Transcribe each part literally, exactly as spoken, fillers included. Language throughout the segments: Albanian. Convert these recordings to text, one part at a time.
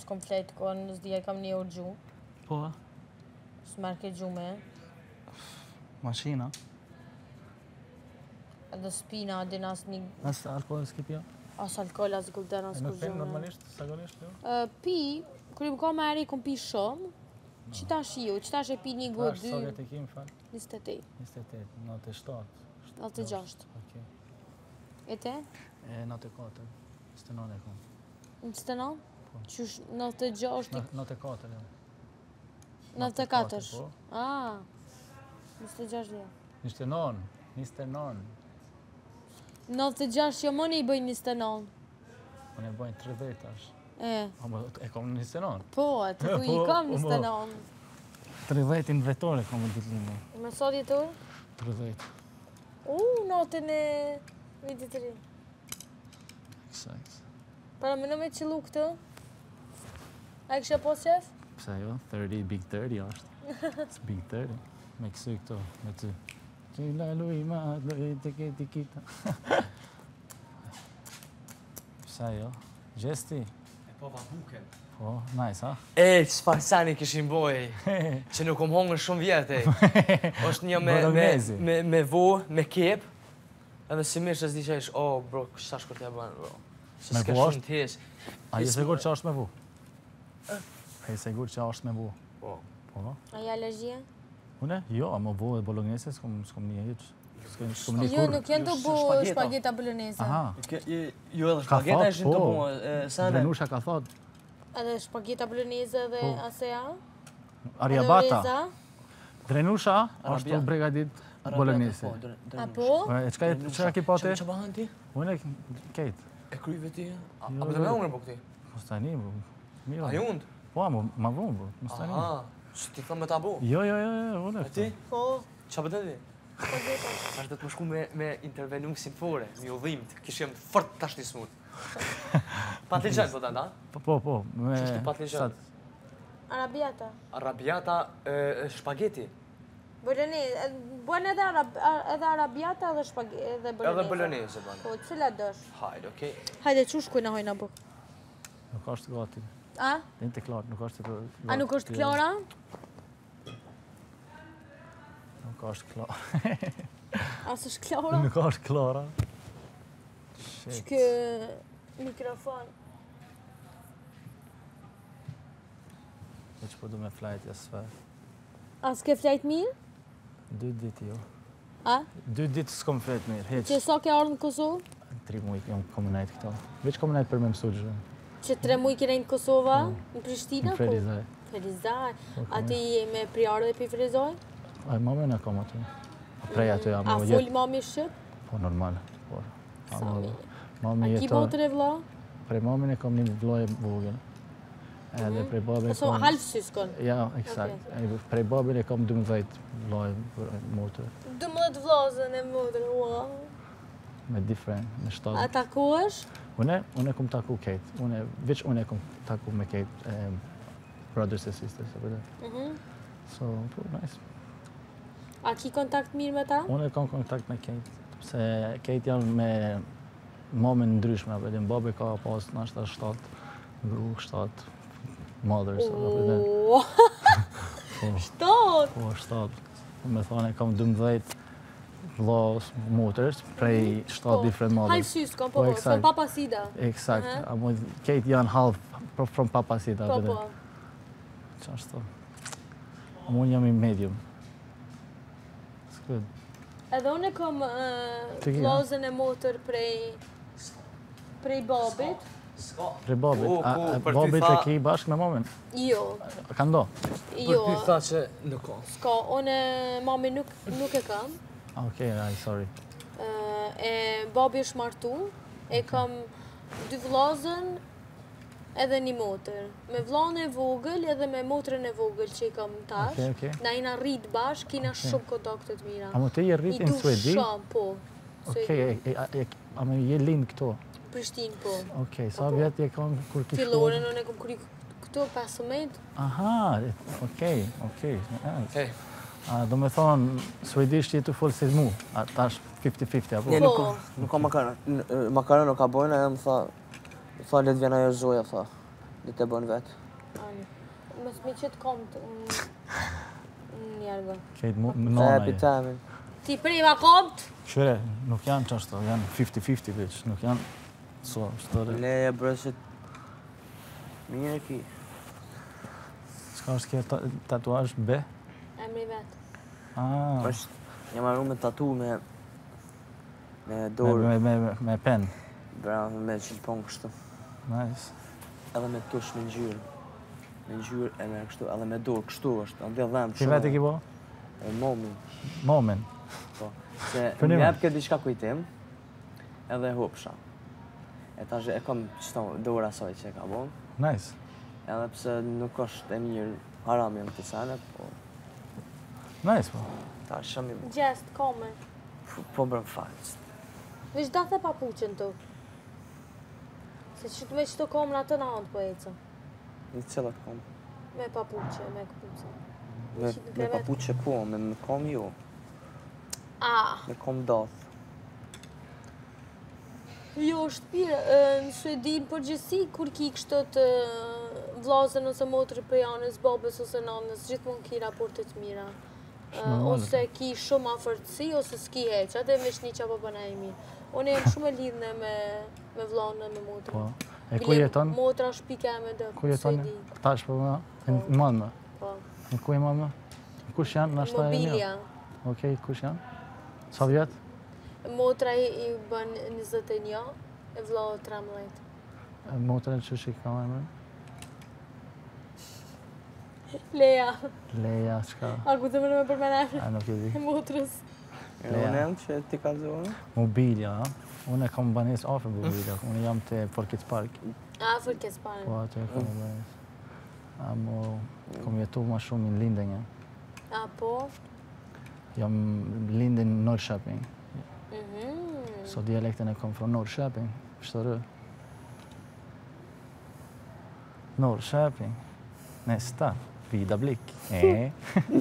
s'kom flejt kohën, s'dija kam një orë gjumë. Po, S'merë ke gjume. mashina. Edhe spina, din as një... As alkohol s'ki pjo? As alkohol, as gulden, as E kur nuk pen gjume. normalisht, zakonisht, jo? Uh, pi, kër i më ka më eri, kom pi shumë. Qita shiu, qita shi pi një Tash, dy... sa vjet e kim, fal? njëzet e tetë, njëzet e tetë, nëntë e shtatë. nëntë e gjashtë. Okej. E te? E nëntë e katër, njëzet e nëntë e kom. njëzet e nëntë? Qysh nëntë e gjashtë? nëntë e katër, jo. nëntë e katër? po. Ah, njëzet e gjashtë jo. njëzet e nëntë, njëzet e nëntë. nëntë e gjashtë jo më një i bëjnë njëzet e nëntë. Unë e bojnë tridhjetë tash. E, Amo, e kom njëzet e nëntë. po, të ku i Po, kam po, njëzet e po. nëntë. tridhjetë në vetore kom e ditëllimë. Me sa djetor? tridhjetë. U, notën e vitit të ri. Eksakt. Para më në me qëllu këtë? A e kështë po qef? Pse jo? thirty, big thirty është. It's big thirty. Me kësy këto, me ty. Qila lui ma, lui të keti kita. Pse jo? Gjesti? E po va buken. Po, nice, ha? E, çfarë sani kishin boj, që nuk kom hongër shumë vjetë, e. Është një me, me, Bolognese. me, me vo, me kep, edhe si mirë që s'di që ish, oh, bro, kështa shkur t'ja banë, bro. Se Me s'ka vo shumë t'hesh. A je sigur që është me vu? A je sigur që është me vu? Po. Po? A je alergjia? Une? Jo, a më vu e bolognese s'kom s'kom një hiç. S'kom s'kom një Jo, kur. nuk jenë të Jo, bu shpageta. shpageta bolognese. Aha. Jo edhe Ka shpageta thot, ishin të po. bu, e, sane. Drenusha ka thot, Edhe shpageta bolognese dhe Po. asea? Ariabata. Edhe Drenusha është Arabia. bregadit bolognese. A po? E çka çka ki po ti? Që bahan ti? Une kejt. E kryve ti? A Jo, për të me hongër po këti? Mos tani, bro. Mira. A jund? Po, ama ma vonë, bro. Mos tani. Aha, që ti thëmë me ta bu? Jo, jo, jo, jo, une. A ti? Po, Qa për të ti? shpageta. Tash do të më shku me, me intervenu si fore, mi udhimt, kishim fort tash një smut. Patligjat po të nda? Po, po, po. Me Ç'është patligjat? sa- Arabiata. Arrabiata, e, shpageti. Bolognese, bën edhe arab, edhe arabiata edhe shpageta edhe bolognese. Edhe bolognese banë. Po, cila dosh? Hajde, okej. Hajde, çu shkojnë hojna buk. Nuk është gati. A? Din të klar, nuk është të A nuk është klara? Nuk është klar. As është klara? Nuk është klara. Që Shit. kë mikrofon. Veç po du me flajt jasë As ke flajt mirë? Dy ditë jo. A? Dy ditë s'kom flet mirë, Që heq. sa ke ardhur në Kosovë? Tri muaj jam komunajt këto. Veç komunajt për me mësu gjë. Që tre muaj ke rejnë në Kosova? Në Prishtina? Në Ferizaj. Ferizaj. Po, A ti je me priarë dhe pi Ferizaj? Aj, mame në kom aty. Prej aty jam. A mo full jet- mami shqip? Po, normal. Po. Sa Amo- mirë. Mami A ki jeton. botër e vla? Prej mamin e kom një vlloj vogël. Edhe prej babin e Ose kom... half syskon? Ja, eksakt. E, Prej babin e kom dymbëdhjetë vlloj për motër. dëmbëdhjetë vllazën e motër, ua. Me different, me A shtatë. takuash? Une, une kom taku Kate. Une, veç une kom taku me Kate, um, brothers and sisters, apo dhe. Mhm. So, po, nice. A ki kontakt mirë me ta? Une kam kontakt me Kate, se Kate janë me momen ndryshme, apo dhe babi ka pas nashta shtatë, gru, shtatë, mothers, apo dhe. Oooo, Po, shtot! po, shtatë. Me thane, kam dymbëdhjetë vlla moters, prej shtatë different Half mothers. syskon, Po, po, po, eksakt. from Papa Sida. Exakt. Aha. Amo Kate janë half pro- from Papa Sita, Po, apo dhe. po. Qa është to? Amo unë jam i medium. It's good. Edhe unë e kom Ti ki, vllazën e motër prej prej babit. Ska. Prej babit. Ku, A, ku, a, për ty babit tha- e ki bashkë me momen? Jo, A ka ndo? jo. Për ty tha që nuk ka. Ska, unë mami nuk, nuk e kam. Ah, Okej, aj, sorry. Ë, e babi është martu, e kam dy vllazën edhe një motër. Me vllahën e vogël edhe me motrën e vogël që i kam tash. Okej, okej. Na jena rrit bashkë, kina shumë kontakte të mira. Amo ti je I rrit du në Suedi? shumë, po. Okej, Suedi. e- e- e- amo je lind këto? Prishtinë, po. Okej, sa vjet je kam kur ki Filloren, unë e kom kry këto pesëmbëdhjetë. Aha, e- okej, okej. nice. Okej. A, do me thonë, suedisht je të folë si mu, a tash fifty fifty, apo? Nie, nuk Po. ka, nuk ka makaron. N- e, Makaron nuk ka bojnë, e më tha, tha le të vjen ajo zoja, tha. Dhe të bën vetë. Ani. Mos mi qëtë kom të në jarga. Këtë më E nona pi je. temin. Ti priva komt? Shure, nuk janë qashtu, janë fifty fifty bitch, nuk janë so, shtore. Leja brësit. Mirë e ki. Ska është kje ta- tatuazh B? Emri vetë. Ah, është, jam arru me tatu me... Me me, dorë, me, me, me pen. bra, me qilpon kështu. Nice. Edhe me tush me ngjyrë. Me ngjyrë e me kështu, edhe me dorë kështu është. Andë dhem Ti vetë i ki bo? E momin. Momen. Po. Se Për më një jep këtë diçka kujtim, edhe hupsha. E tash e kam qëto dora saj që e ka bon. Nice. Edhe pse nuk është e mirë, haram jam të sene, po Nice, po. ta shumë i... Gjest, kome. Po bërëm falës. Vish da the papuqen tu. Se që me qëto kom në atë në andë po ecë. Në cilat kom. Me papuqe, me këpuce. Me, Shit në me krevet. papuqe po, me, me kom jo. Ah, Me kom dath. jo, është pire. ë, Në Suedi në përgjithësi, kur ki kështë të vlazën ose motrë për janës, babës ose nanës, gjithmonë ki raporte të mira. Ë, normale. ose ki shumë afërtësi, ose s'ki heq, atë e me shni qa po bëna e mirë. Unë jam shumë e lidhne me, me vlanë dhe me motrë. Po. E ku jeton? Motra shpike me dë, Ku jeton? Suedi. Tash po më? Në madme. Po. Në ku e madme? Kush janë? Na shta e një? Mobilja. Okej, kush janë? Sa vjet? Motra i, i bën njëzet e një, e vlohë tretëmbëdhjetë. E Motrën që shi ka emrin? Leja, Leja, çka? a ku të mërë me përmene A nuk e di. e motrës. E unë jam që ti ka zonë. Mobilja, a? Unë e kam banes afër mobilja. Unë jam te Forkit Park. A, fër kes parë. Po atë e kam banes. Amo, kam jetu ma shumë në Lindenje. A, po? Jam linden në Norrköping. Mhm. Så dialekten e kom från Norrköping. Förstår du? Norrköping. Nästa. Vida blick. Eh.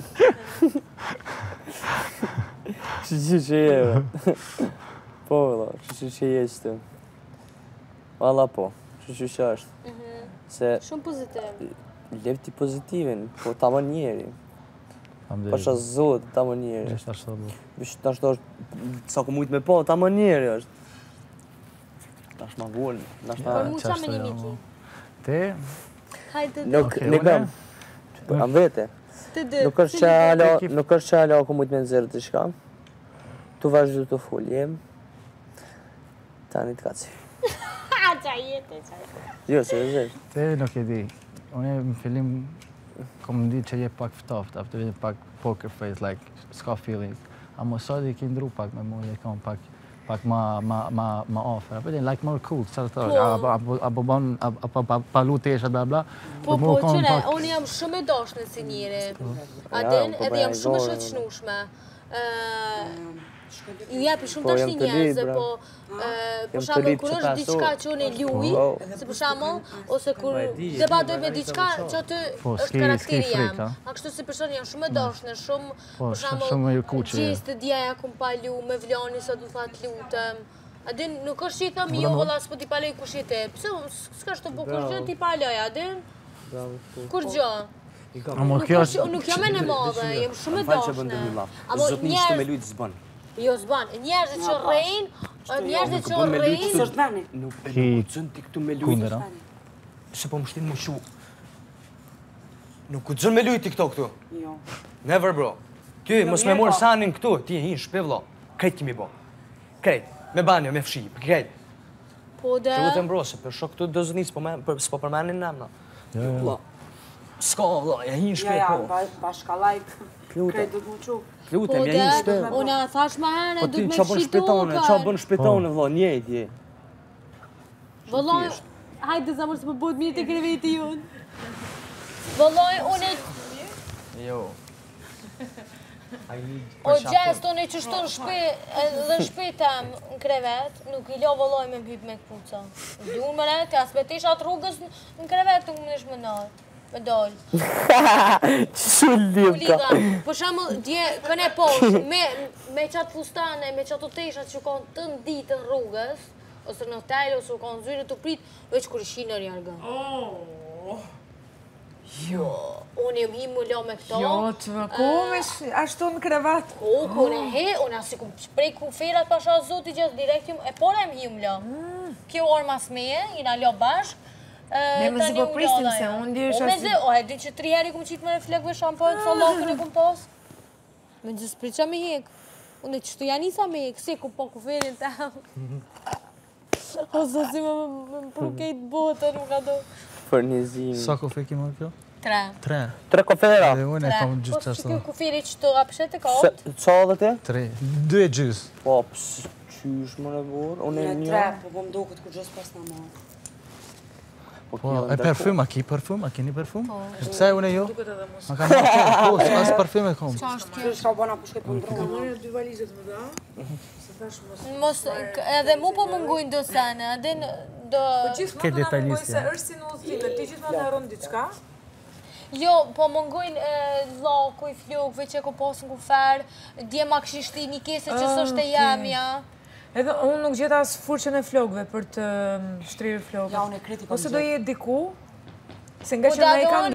Që që që je, po, vëlla, që që që je që të. Valla po, që që që është. Mhm. Se Shumë pozitiv. lefti pozitivin, po ta më njeri. Faleminderit. Pasha zot, ta më njeri. Është ashtu bu. Bish tash është, sa ku mujt me po, ta më njeri është. Tash ma vullë, tash Por ta... mu qa me një miki. Te, Hajde të Nuk, Okej, nuk une? kam. Am vete, të dë. nuk është që alo, nuk është që alo ku mujt me nëzirë të shka. Tu vazhdu të full, jem. Tani të kaci. Ha, qa jetë, qa jetë. Jo, seriozisht. te nuk e di. Unë në fillim kom ndi që je pak ftoft, aftë vjen pak poker face, like s'ka feeling. Amo sa di ki ndru pak me mua, je kam pak pak ma ma ma ma offer. Apo like more cool, çfarë thosh? Po. Apo apo apo bon apo apo palu tesha bla bla. Po, Por po, mua kam qëre, pak- unë jam shumë e dashnë si njëri. Ja, Adin, po, edhe jam bëja shumë e zorë. shëqnushme. Ju jepi shumë Po, tash jam një të njerëzve, libra. po ë, për Jam të shembull libra kur që është ta diçka so- që unë e luj, Po. se për shembull, ose kur debatoj me diçka që aty Po, është s'ki- karakteri s'ki frikë, jam. a? A kështu si person jam shumë e dashnë, shumë Po, për sh- shembull, shumë e kuqe. Gjisë të djeja kum palu me vlani sot më thatë lutem. A din, nuk është që i thëmë, jo, Bravo. vëlla, s'po t'i paloj kush je ti. Pse, s'ka shtë po, kur gjë t'i paloj, a din? Bravo, po. Kur gjë? Amo Nuk kjo është, është unë nuk jam e në madhe, jem shumë e Falë që bën dashnë. dëmi laf. Amo Zotni ishte me njerëz, lujtë zbën. jo zban, njerëzit që rrejnë, njerëzit që bën me lujtë rrejnë, sot. Tani. Nuk e Ki- nuk guxon ti këtu me kunder, lujtë. a? Se po më shtin më shu. Nuk guxon me lujti këto këtu. Jo. Never bro. Ty mos me mirë, mor po. sanin këtu, ti hin shpe vëlla. Krejt kimi bo. Krejt. Me banjo, me fshi, krejt. po dhe, Që lutem bro, se për shok këtu do zënis, po me- për- s'po përmenin namna. Jo, jo. Vëlla. S'ka vëlla, e hin Ja, shpe ja, po. ba- bashkallaj. Krejt do të më qu. po Lutem, ja dhe, hin shpe. unë a thash ma herë, Po du ti të me qa bën fshi shpetone, qa tokën. bën shpetone vëlla, njejt je. Vëllaj, hajde zamër se po bëhet mirë të kreveti jonë. Vëllaj, unë e Jo. I need O gjest, unë e qështu në shpe, dhe në shpetem në krevet, nuk i lo vëlloj me mbyt me këpuca. Du unë më ne, të aspetesh atë rrugës në krevet, nuk më nësh më nalë, me dollë. Që U lidh lidha, ka? për shemull, dje, këne poshë, me, me qatë fustane, me qatë teshat që konë të në ditë në rrugës, ose në hotel, ose u konë zyre të prit, veç kur ishin në rjarga. Jo. Unë jem hi më lo me këto. Jo, të më komesh, ashtu në krevat. Ko, unë e he, unë asë ku shprej ku ferat pasha zoti gjithë direkt jum, e pora e më hi më lo. Kjo orë mas meje, jina lo bashk. Ne më zi po pristim se unë di është ashtë... Me zi, o, e di që tri heri ku më qitë me reflekve shamponë, sa lakën e ku më pas. Me gjithë spriqa me hek. Unë e qështu janisa me hek, si ku po ku ferin të amë. O, sa si me më përkejt botën, nuk ka do. Për një zimë. Sa kofe ki më kjo? Tre. Tre. Tre kofera? Dhe unë e kam Po, gjysë që qashtë. kjo kufiri që të apshet e ka otë? Qa dhe ti? Tre. Dy e gjysë. Po, pësë qysh më në burë? Unë e Në një. tre, po po më do këtë kur gjës pas në marë. Po, Po, kjo e ndërkohë. parfum, a ki parfum? A keni parfum? Pse unë e jo? Ma kam marrë kjo, po, as parfum e kom. Qa është kjo? Kjo shka bona pushke për ndronë. Ka marrë dy valizet më da, se thash mos... Mos, edhe mu po më ngujnë do sene, edhe në do... Po gjithmonë Ke do na mungoj detajlistja. se është si në udhëtime, ti gjithmonë na rron diçka. Jo, po më ngujnë laku i flokëve që ko posën ku ferë, dje ma këshin shti një kese që së është e jamja. Edhe unë nuk gjeta as furçën e flokëve për të mm, shtrirë flokët. Ja, unë e kriti për Ose do jetë diku, se nga Po që da na i do kanë